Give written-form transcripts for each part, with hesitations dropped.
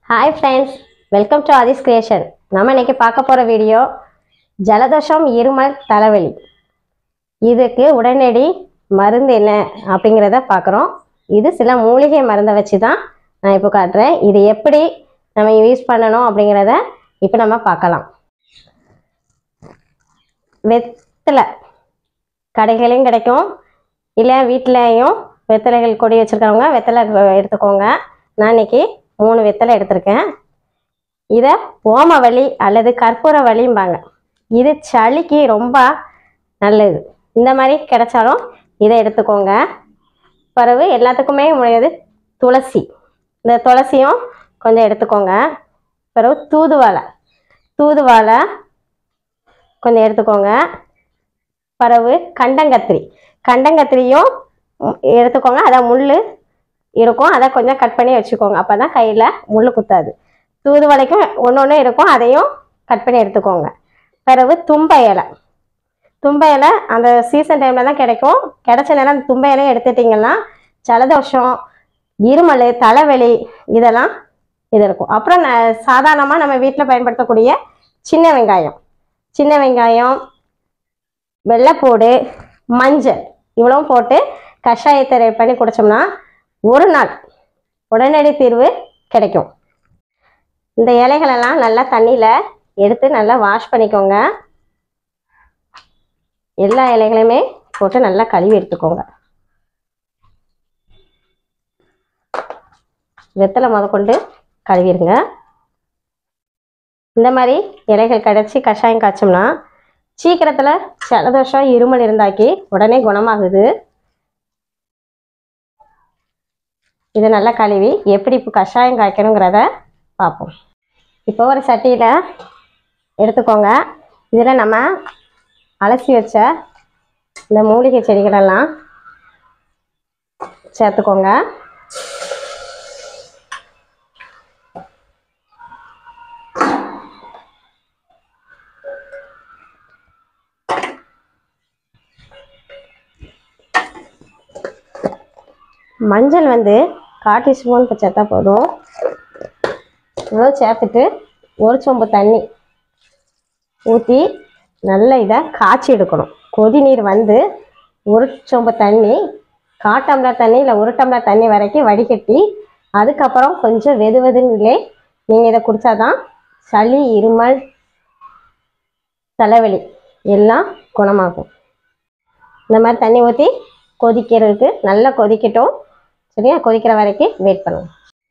Hi friends, welcome to Adis Creation. நம்ம இன்னைக்கு பார்க்க போற வீடியோ ஜலதோஷம், இருமல், தலைவலி. இதுக்கு உடனடி மருந்து என்ன அப்படிங்கறத பார்க்கறோம். இது சில மூலிகை மருந்த வச்சு தான் நான் இப்போ காட்டுறேன். இது எப்படி நம்ம யூஸ் பண்ணனும் அப்படிங்கறத இப்போ நம்ம பார்க்கலாம். வெத்தலை கடைகளிலும் கிடைக்கும், இல்ல வீட்லயும் வெத்தலைகள் கொடி வச்சிருக்கவங்க வெத்தலை எடுத்துக்கோங்க. நான் இன்னைக்கு 3 வெத்தலை எடுத்திருக்கேன். இதை ஓமவல்லி அல்லது கற்பூரவல்லிம்பாங்க. இது சளிக்கு ரொம்ப நல்லது. இந்த மாதிரி கிடைச்சாலும் இதை எடுத்துக்கோங்க. பிறகு எல்லாத்துக்குமே முடியாது துளசி, இந்த துளசியும் கொஞ்சம் எடுத்துக்கோங்க. பிறகு தூதுவளை கொஞ்சம் எடுத்துக்கோங்க. பிறகு கண்டங்கத்திரியும் எடுத்துக்கோங்க. அதை முள் இருக்கும், அதை கொஞ்சம் கட் பண்ணி வச்சுக்கோங்க. அப்போ தான் கையில் முள் குத்தாது. தூதுவளைக்கும் ஒன்று இருக்கும், அதையும் கட் பண்ணி எடுத்துக்கோங்க. பிறகு தும்பை இலை அந்த சீசன் டைமில் தான் கிடைக்கும். கிடைச்ச நேரம் அந்த தும்பை இலையும் எடுத்துட்டிங்கன்னா ஜலதோஷம், இருமல், தலைவலி இதெல்லாம் இது இருக்கும். அப்புறம் சாதாரணமாக நம்ம வீட்டில் பயன்படுத்தக்கூடிய சின்ன வெங்காயம், வெள்ளைப்பூடு, மஞ்சள் இவ்வளவும் போட்டு கஷாயத்தை ரெடி பண்ணி குடிச்சோம்னா ஒரு நாள் உடனடி தீர்வு கிடைக்கும். இந்த இலைகளெல்லாம் நல்லா தண்ணியில் எடுத்து நல்லா வாஷ் பண்ணிக்கோங்க. எல்லா இலைகளையுமே போட்டு நல்லா கழுவி எடுத்துக்கோங்க. வெத்தலை முதற்கொண்டு கழுவிடுங்க. இந்த மாதிரி இலைகள் கிடைச்சி கஷாயம் காய்ச்சோம்னா சீக்கிரத்தில் ஜலதோஷம், இருமல் இருந்தாக்கி உடனே குணமாகுது. இதை நல்லா கழுவி எப்படி இப்போ கஷாயம் காய்க்கணுங்கிறத பார்ப்போம். இப்போ ஒரு சட்டியில் எடுத்துக்கோங்க. இதில் நம்ம அலசி வச்ச இந்த மூலிகை செடிகளெல்லாம் சேர்த்துக்கோங்க. மஞ்சள் 1/4 டீஸ்பூன் சேர்த்தா போதும். இவ்வளோ சேர்த்துட்டு ஒரு சொம்பு தண்ணி ஊற்றி நல்லா இதை காய்ச்சி எடுக்கணும். கொதி நீர் ஒரு சொம்பு தண்ணி, 1/4 டம்ளர் தண்ணி இல்லை 1 டம்ளர் தண்ணி வரைக்கும் வடிகட்டி அதுக்கப்புறம் கொஞ்சம் வெதுவெதுன்னு நீங்கள் இதை குடித்தாதான் சளி, இருமல், தலைவலி எல்லாம் குணமாகும். இந்த மாதிரி தண்ணி ஊற்றி கொதிக்கிறதுக்கு நல்லா கொதிக்கட்டும். சரியா? கொதிக்கிற வரைக்கும் வெயிட் பண்ணுவோம்.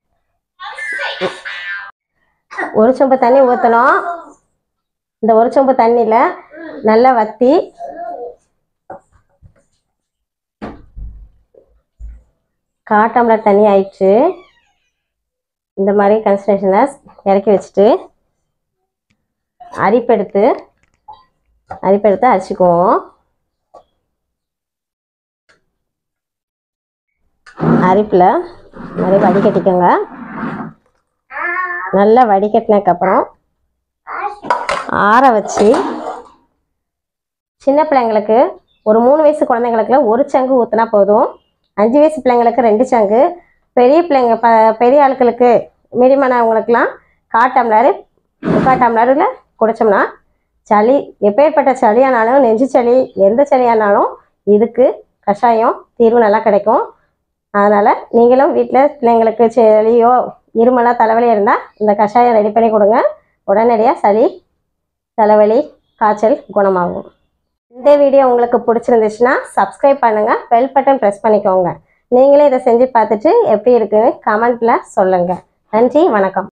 ஒரு சொம்பு தண்ணி ஊற்றணும். இந்த ஒரு சொம்பு தண்ணியில் நல்லா வற்றி கால் டம்ளர் தண்ணி ஆயிடுச்சு. இந்த மாதிரி கன்சிஸ்டன்சியில் இறக்கி வச்சுட்டு அரிப்பெடுத்து அரிச்சுக்குவோம். அரிப்பில் நிறைய வடிகட்டிக்கோங்க. நல்லா வடிகட்டினதுக்கப்புறம் ஆற வச்சு சின்ன பிள்ளைங்களுக்கு ஒரு 3 வயசு குழந்தைங்களுக்கு 1 சங்கு ஊற்றினா போதும். 5 வயசு பிள்ளைங்களுக்கு 2 சங்கு, பெரிய ஆட்களுக்கு மீடியமானவங்களுக்கெல்லாம் 1/4 டம்ளரில் குடித்தோம்னா சளி, எப்பேற்பட்ட சளியானாலும், நெஞ்சு சளி, எந்த சளியானாலும் இதுக்கு கஷாயம் தீர்வு நல்லா கிடைக்கும். அதனால் நீங்களும் வீட்டில் பிள்ளைங்களுக்கு சளியோ, இருமலா, தலைவலி இருந்தால் இந்த கஷாயம் ரெடி பண்ணி கொடுங்க. உடனடியாக சளி, தலைவலி, காய்ச்சல் குணமாகும். இந்த வீடியோ உங்களுக்கு பிடிச்சிருந்துச்சுன்னா சப்ஸ்கிரைப் பண்ணுங்கள், பெல் பட்டன் ப்ரெஸ் பண்ணிக்கோங்க. நீங்களே இதை செஞ்சு பார்த்துட்டு எப்படி இருக்குன்னு கமெண்ட்டில் சொல்லுங்கள். நன்றி, வணக்கம்.